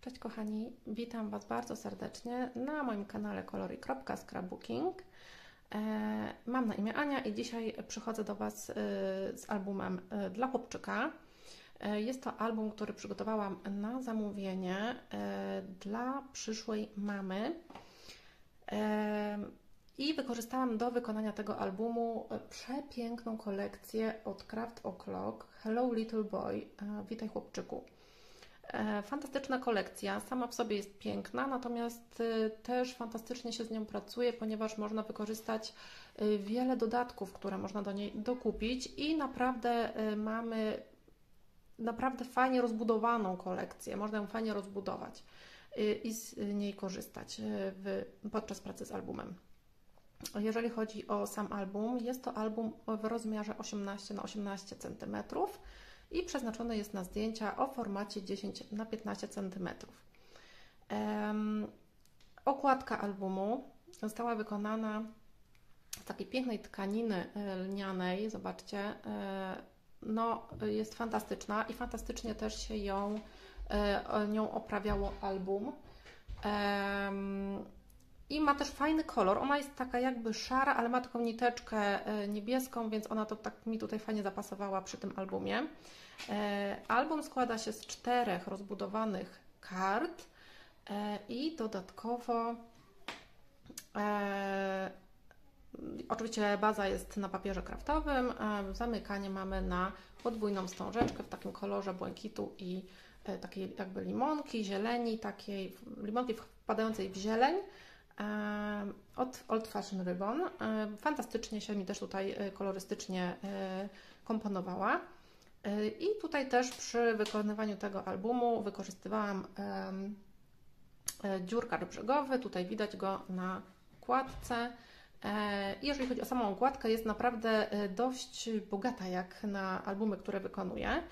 Cześć kochani, witam Was bardzo serdecznie na moim kanale kolory.scrapbooking. Mam na imię Ania i dzisiaj przychodzę do Was z albumem dla chłopczyka. Jest to album, który przygotowałam na zamówienie dla przyszłej mamy. I wykorzystałam do wykonania tego albumu przepiękną kolekcję od Craft O'Clock Hello Little Boy, witaj chłopczyku. Fantastyczna kolekcja, sama w sobie jest piękna, natomiast też fantastycznie się z nią pracuje, ponieważ można wykorzystać wiele dodatków, które można do niej dokupić i naprawdę mamy fajnie rozbudowaną kolekcję, można ją fajnie rozbudować i z niej korzystać podczas pracy z albumem. Jeżeli chodzi o sam album, jest to album w rozmiarze 18 na 18 cm i przeznaczony jest na zdjęcia o formacie 10 na 15 cm. Okładka albumu została wykonana z takiej pięknej tkaniny lnianej. Zobaczcie, no, jest fantastyczna i fantastycznie też się nią oprawiało album. I ma też fajny kolor. Ona jest taka jakby szara, ale ma taką niteczkę niebieską, więc ona to tak mi tutaj fajnie zapasowała przy tym albumie. Album składa się z 4 rozbudowanych kart i dodatkowo oczywiście baza jest na papierze kraftowym, zamykanie mamy na podwójną wstążeczkę w takim kolorze błękitu i takiej jakby limonki, zieleni, takiej limonki wpadającej w zieleń od Old Fashion Ribbon. Fantastycznie się mi też tutaj kolorystycznie komponowała. I tutaj też przy wykonywaniu tego albumu wykorzystywałam dziurkacz brzegowy, tutaj widać go na okładce. I jeżeli chodzi o samą okładkę, jest naprawdę dość bogata jak na albumy, które wykonuję.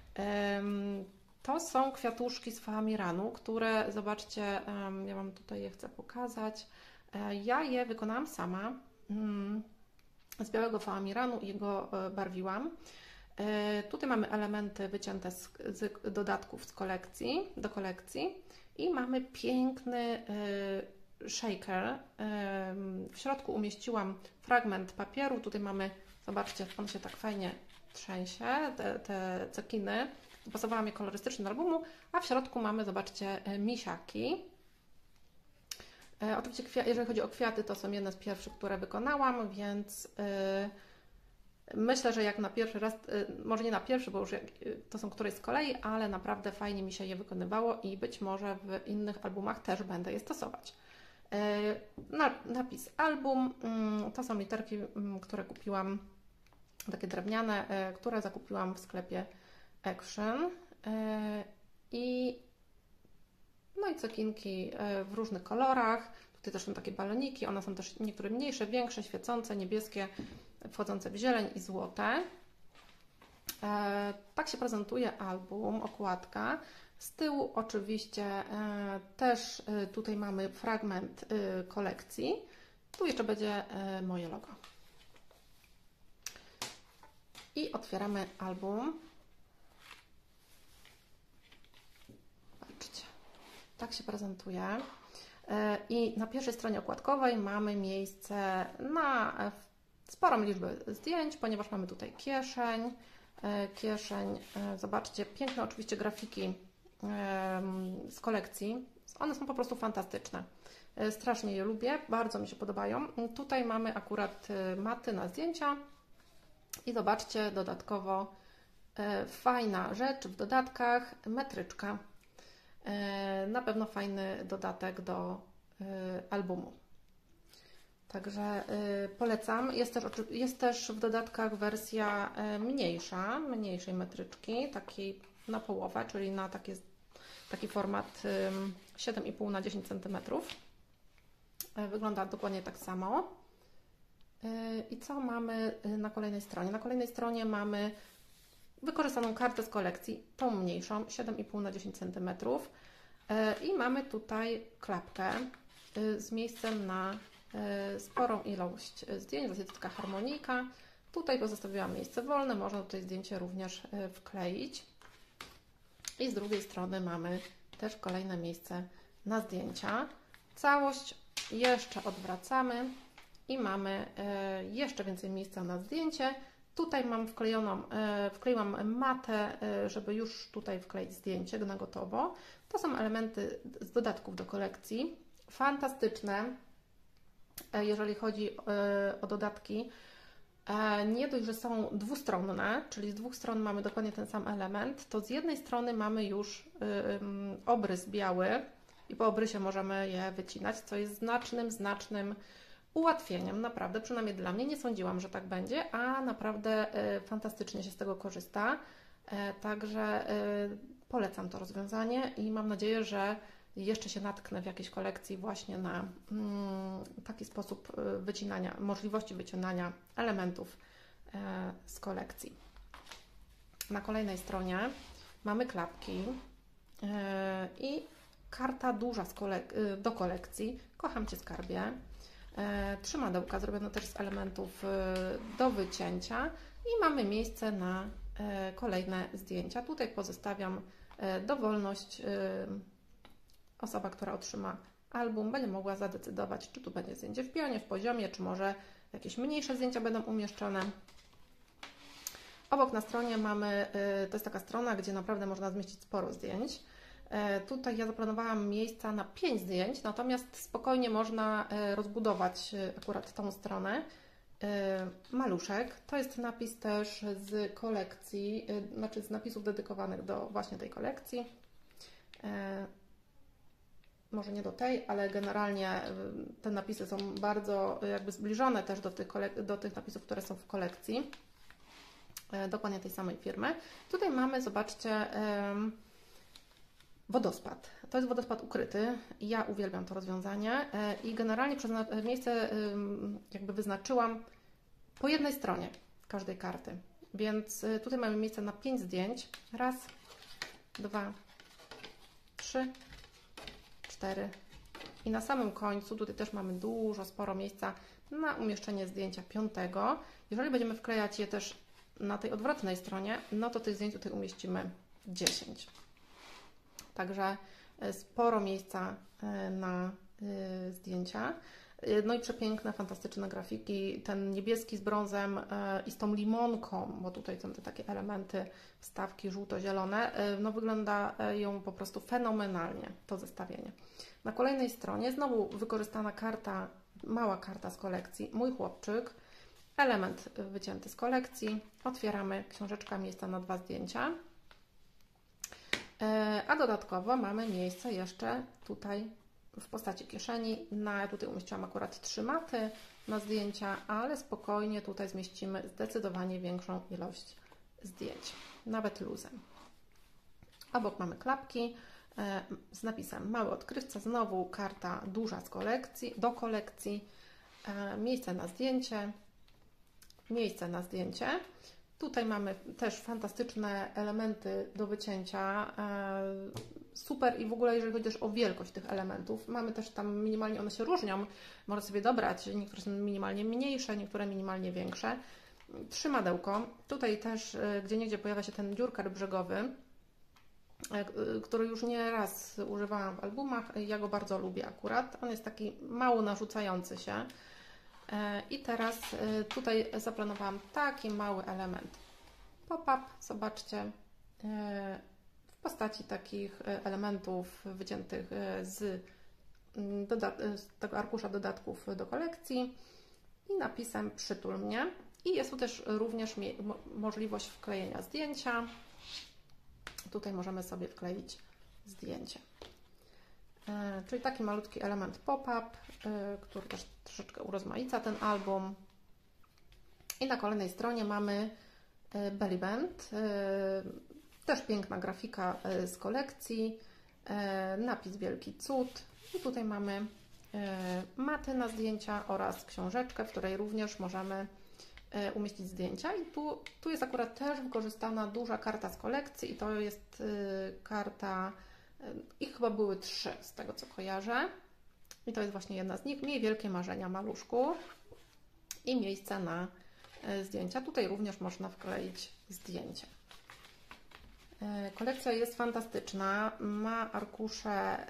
To są kwiatuszki z faamiranu, które, zobaczcie, ja Wam tutaj je chcę pokazać. Ja je wykonałam sama z białego faamiranu i go barwiłam. Tutaj mamy elementy wycięte z dodatków do kolekcji i mamy piękny shaker. W środku umieściłam fragment papieru. Tutaj mamy, zobaczcie, on się tak fajnie trzęsie, te cekiny. Dopasowałam je kolorystycznie do albumu, a w środku mamy, zobaczcie, misiaki. Oczywiście, jeżeli chodzi o kwiaty, to są jedne z pierwszych, które wykonałam, więc myślę, że jak na pierwszy raz, może nie na pierwszy, bo już to są któreś z kolei, ale naprawdę fajnie mi się je wykonywało i być może w innych albumach też będę je stosować. Napis album, to są literki, które kupiłam, takie drewniane, które zakupiłam w sklepie Action no i cekinki w różnych kolorach. Tutaj też są takie baloniki, one są też niektóre mniejsze, większe, świecące, niebieskie, wchodzące w zieleń i złote. Tak się prezentuje album, okładka. Z tyłu oczywiście też tutaj mamy fragment kolekcji. Tu jeszcze będzie moje logo. I otwieramy album. Patrzcie, tak się prezentuje. I na pierwszej stronie okładkowej mamy miejsce na sporą liczbę zdjęć, ponieważ mamy tutaj kieszeń. Zobaczcie, piękne oczywiście grafiki z kolekcji. One są po prostu fantastyczne. Strasznie je lubię, bardzo mi się podobają. Tutaj mamy akurat maty na zdjęcia i zobaczcie, dodatkowo fajna rzecz w dodatkach, metryczka. Na pewno fajny dodatek do albumu. Także polecam. Jest też w dodatkach wersja mniejszej metryczki, takiej na połowę, czyli na taki format 7,5 na 10 cm. Wygląda dokładnie tak samo. I co mamy na kolejnej stronie? Na kolejnej stronie mamy wykorzystaną kartę z kolekcji, tą mniejszą, 7,5 na 10 cm. I mamy tutaj klapkę z miejscem na sporą ilość zdjęć, to jest taka harmonika. Tutaj pozostawiłam miejsce wolne, można tutaj zdjęcie również wkleić. I z drugiej strony mamy też kolejne miejsce na zdjęcia. Całość jeszcze odwracamy i mamy jeszcze więcej miejsca na zdjęcie. Tutaj mam wkleiłam matę, żeby już tutaj wkleić zdjęcie na gotowo. To są elementy z dodatków do kolekcji. Fantastyczne, jeżeli chodzi o dodatki. Nie dość, że są dwustronne, czyli z dwóch stron mamy dokładnie ten sam element, to z jednej strony mamy już obrys biały i po obrysie możemy je wycinać, co jest znacznym ułatwieniem, naprawdę, przynajmniej dla mnie. Nie sądziłam, że tak będzie, a naprawdę fantastycznie się z tego korzysta. Także polecam to rozwiązanie i mam nadzieję, że jeszcze się natknę w jakiejś kolekcji właśnie na taki sposób wycinania, możliwości wycinania elementów z kolekcji. Na kolejnej stronie mamy klapki i karta duża do kolekcji. Kocham Cię, skarbie. 3 madełka zrobione też z elementów do wycięcia i mamy miejsce na kolejne zdjęcia. Tutaj pozostawiam dowolność. Osoba, która otrzyma album, będzie mogła zadecydować, czy tu będzie zdjęcie w pionie, w poziomie, czy może jakieś mniejsze zdjęcia będą umieszczone. Obok na stronie mamy, to jest taka strona, gdzie naprawdę można zmieścić sporo zdjęć. Tutaj ja zaplanowałam miejsca na 5 zdjęć, natomiast spokojnie można rozbudować akurat tą stronę. Maluszek, to jest napis też z kolekcji, znaczy z napisów dedykowanych do właśnie tej kolekcji. Może nie do tej, ale generalnie te napisy są bardzo jakby zbliżone też do tych napisów, które są w kolekcji. Dokładnie tej samej firmy. Tutaj mamy, zobaczcie, wodospad. To jest wodospad ukryty. Ja uwielbiam to rozwiązanie i generalnie przez miejsce jakby wyznaczyłam po jednej stronie każdej karty. Więc tutaj mamy miejsce na 5 zdjęć. Raz, 2, 3, 4 i na samym końcu tutaj też mamy sporo miejsca na umieszczenie zdjęcia 5. Jeżeli będziemy wklejać je też na tej odwrotnej stronie, no to tych zdjęć tutaj umieścimy 10. Także sporo miejsca na zdjęcia. No i przepiękne, fantastyczne grafiki. Ten niebieski z brązem i z tą limonką, bo tutaj są te takie elementy, wstawki żółto-zielone, no wyglądają po prostu fenomenalnie to zestawienie. Na kolejnej stronie znowu wykorzystana karta, mała karta z kolekcji, Mój chłopczyk, element wycięty z kolekcji. Otwieramy, książeczka, miejsca na 2 zdjęcia. A dodatkowo mamy miejsce jeszcze tutaj w postaci kieszeni. Tutaj umieściłam akurat 3 maty na zdjęcia, ale spokojnie tutaj zmieścimy zdecydowanie większą ilość zdjęć, nawet luzem. Obok mamy klapki z napisem Mały odkrywca, znowu karta duża z kolekcji, do kolekcji, miejsce na zdjęcie. Tutaj mamy też fantastyczne elementy do wycięcia, super i w ogóle jeżeli chodzi też o wielkość tych elementów, mamy też tam minimalnie, one się różnią, można sobie dobrać, niektóre są minimalnie mniejsze, niektóre minimalnie większe. 3 madełko, tutaj też gdzieniegdzie pojawia się ten dziurkar brzegowy, który już nie raz używałam w albumach, ja go bardzo lubię akurat, on jest taki mało narzucający się. I teraz tutaj zaplanowałam taki mały element pop-up, zobaczcie, w postaci takich elementów wyciętych z tego arkusza dodatków do kolekcji i napisem Przytul mnie. I jest tu też również możliwość wklejenia zdjęcia. Tutaj możemy sobie wkleić zdjęcie. Czyli taki malutki element pop-up, który też troszeczkę urozmaica ten album. I na kolejnej stronie mamy belly band, też piękna grafika z kolekcji, napis Wielki Cud. I tutaj mamy maty na zdjęcia oraz książeczkę, w której również możemy umieścić zdjęcia. I tu jest akurat też wykorzystana duża karta z kolekcji i to jest karta, ich chyba były 3 z tego co kojarzę. I to jest właśnie jedna z nich. Miej wielkie marzenia, maluszku. I miejsce na zdjęcia. Tutaj również można wkleić zdjęcie. Kolekcja jest fantastyczna, ma arkusze,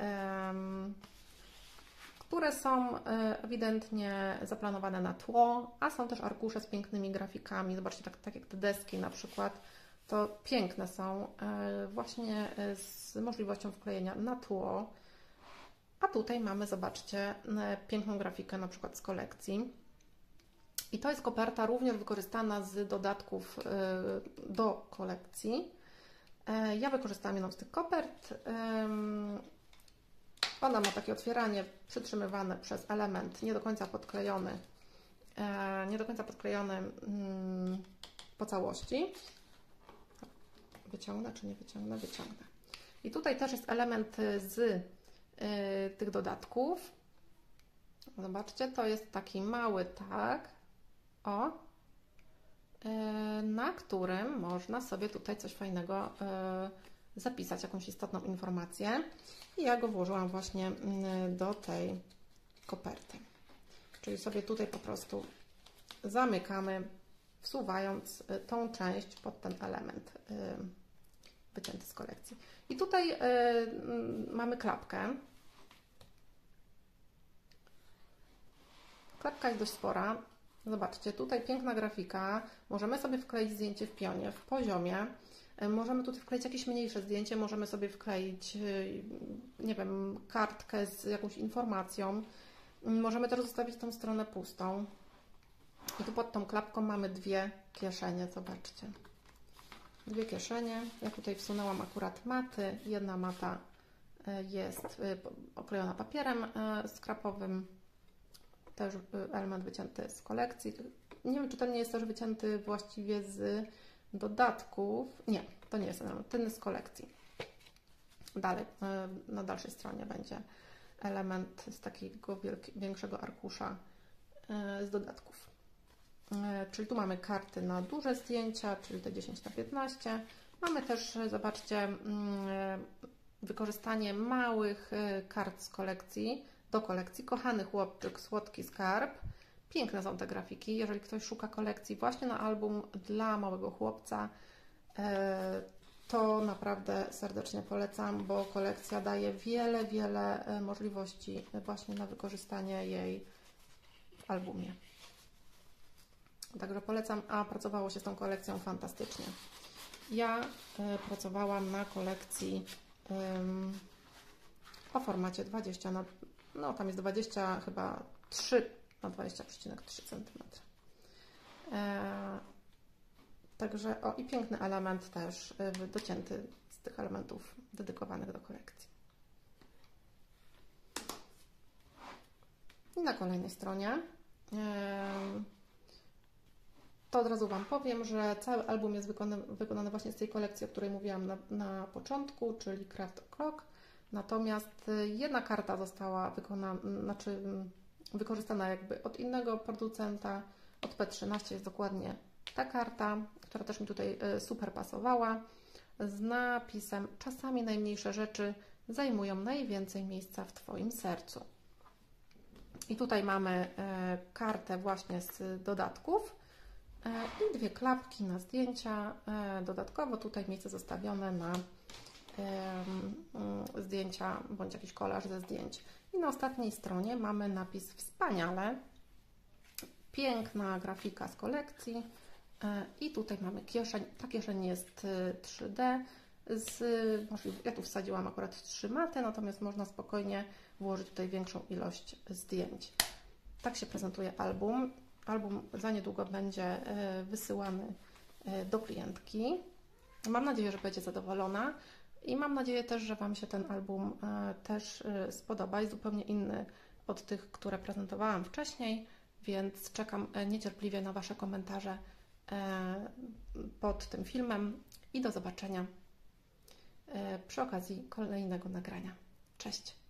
które są ewidentnie zaplanowane na tło, a są też arkusze z pięknymi grafikami. Zobaczcie, tak jak te deski na przykład, to piękne są właśnie z możliwością wklejenia na tło. A tutaj mamy, zobaczcie, piękną grafikę na przykład z kolekcji. I to jest koperta również wykorzystana z dodatków do kolekcji. Ja wykorzystałam jedną z tych kopert. Ona ma takie otwieranie przytrzymywane przez element nie do końca podklejony, po całości. Wyciągnę czy nie wyciągnę? Wyciągnę. I tutaj też jest element z tych dodatków. Zobaczcie, to jest taki mały tag, na którym można sobie tutaj coś fajnego zapisać, jakąś istotną informację. I ja go włożyłam właśnie do tej koperty. Czyli sobie tutaj po prostu zamykamy, wsuwając tą część pod ten element wycięty z kolekcji. I tutaj mamy klapkę. Klapka jest dość spora. Zobaczcie, tutaj piękna grafika. Możemy sobie wkleić zdjęcie w pionie, w poziomie. Możemy tutaj wkleić jakieś mniejsze zdjęcie, możemy sobie wkleić, nie wiem, kartkę z jakąś informacją. Możemy też zostawić tą stronę pustą. I tu pod tą klapką mamy dwie kieszenie, zobaczcie. Dwie kieszenie. Ja tutaj wsunęłam akurat maty. Jedna mata jest oklejona papierem skrapowym. Też element wycięty z kolekcji. Nie wiem, czy ten nie jest też wycięty właściwie z dodatków. Nie, to nie jest element, ten jest z kolekcji. Dalej, na dalszej stronie będzie element z takiego większego arkusza z dodatków. Czyli tu mamy karty na duże zdjęcia, czyli te 10×15. Mamy też, zobaczcie, wykorzystanie małych kart z kolekcji, do kolekcji. Kochany chłopczyk, słodki skarb. Piękne są te grafiki. Jeżeli ktoś szuka kolekcji właśnie na album dla małego chłopca, to naprawdę serdecznie polecam, bo kolekcja daje wiele możliwości właśnie na wykorzystanie jej w albumie. Także polecam, a pracowało się z tą kolekcją fantastycznie. Ja pracowałam na kolekcji o formacie 20 na, no tam jest 20 chyba 3 na 20,3 cm. Także i piękny element też docięty z tych elementów dedykowanych do kolekcji. I na kolejnej stronie to od razu Wam powiem, że cały album jest wykonany właśnie z tej kolekcji, o której mówiłam na początku, czyli Craft O'Clock. Natomiast jedna karta została wykorzystana jakby od innego producenta, od P13 jest dokładnie ta karta, która też mi tutaj super pasowała, z napisem: czasami najmniejsze rzeczy zajmują najwięcej miejsca w Twoim sercu. I tutaj mamy kartę właśnie z dodatków i dwie klapki na zdjęcia. Dodatkowo tutaj miejsce zostawione na zdjęcia bądź jakiś kolaż ze zdjęć. I na ostatniej stronie mamy napis "Wspaniale". Piękna grafika z kolekcji. I tutaj mamy kieszeń. Ta kieszeń jest 3D. Ja tu wsadziłam akurat 3 maty, natomiast można spokojnie włożyć tutaj większą ilość zdjęć. Tak się prezentuje album. Album za niedługo będzie wysyłany do klientki. Mam nadzieję, że będzie zadowolona i mam nadzieję też, że Wam się ten album też spodoba. Jest zupełnie inny od tych, które prezentowałam wcześniej, więc czekam niecierpliwie na Wasze komentarze pod tym filmem i do zobaczenia przy okazji kolejnego nagrania. Cześć!